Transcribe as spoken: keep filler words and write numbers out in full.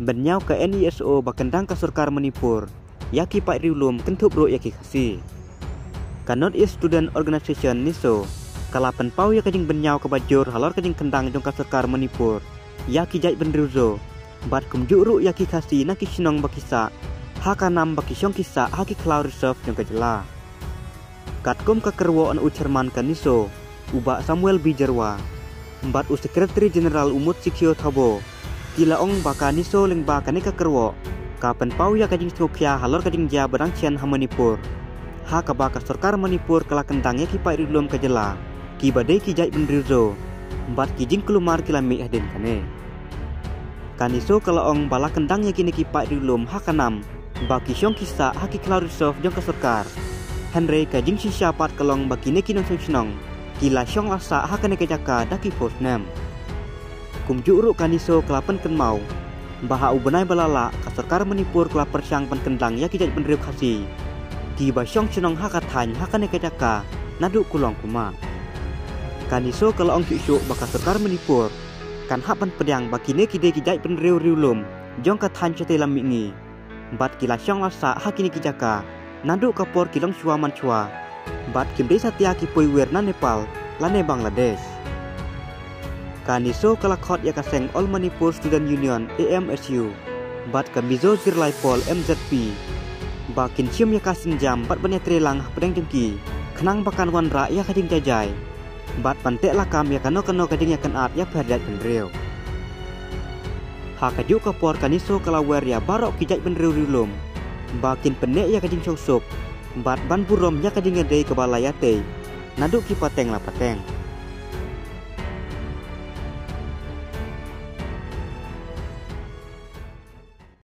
Benyau ke N I S O bakendang ke Surkar Manipur, yaki Pak Riulum kentup ro yaki kasi. Ka North East Student Organization N I S O, kalapan pau ya kajing benyau ke bajur halor kajing kendang jong ke Surkar Manipur, yaki jait benriuzo, bat kumjuk ro yaki kasi naki sinong bakisa, hakanam baki syong kisa haki Cloud Reserve jong ke jela. Katkum ke kerwo an ucerman ke N I S O, ubak Samuel B. Jerwa, bat u Sekretari Jeneral Umut Sikyo Thabo, Kila ong baka niso leng baka neka kerwo, kapan pau ya kajing sokya halor kajing jia berang cian ha Manipur. Ha ka baka Surkar Manipur kala kentang ya ki Pak Riulum kajela, ki badai ki jait benriuzo, bat ki jing kelumar kila mi hadin kane. Kaniso kala ong bala kentang ya kini ki Pak Riulum ha kanam, baki syong kisa ha ki Cloud Reserve jong ke Surkar. Henry kajing sisyapat kalong baki neki nong sinong, kila syong asa ha kane kajaka daki postnam. Kumjuk ru kaniso kelapan kenmau, baha ubenai balala ka Surkar Manipur kelapar syang penkendang ya kijat benriu kasi. Ki basyong cenong hakathan hakane kajaka nadu kulong kuma. Kaniso kalau ong kisuk baka Surkar Manipur kan hapan pedang bakine kide kijat benriu riulum jong kathan chate lamingi. Bat kila syong asa hakini kijaka nadu kapor kilong chua manchua. Bat kimde satya ki poiwer na Nepal lane Bangladesh. Kaniso kalakot ya kaseng All Manipur Student Union A M S U, bat kamizo zirlai pol M Z P, bakin cium ya kasin jam bat banyak trelang pedang jengki, kenang bakan wanra ya kading jajai, bat pantek lakam ya kano kano kading ya kenat ya perjat benriu. Hakaju kapor kaniso kalawer ya barok kijat benriu riulum, bakin penek ya kading sosok, bat ban burom ya kading ngedei kebalayate, naduk ki pateng la pateng.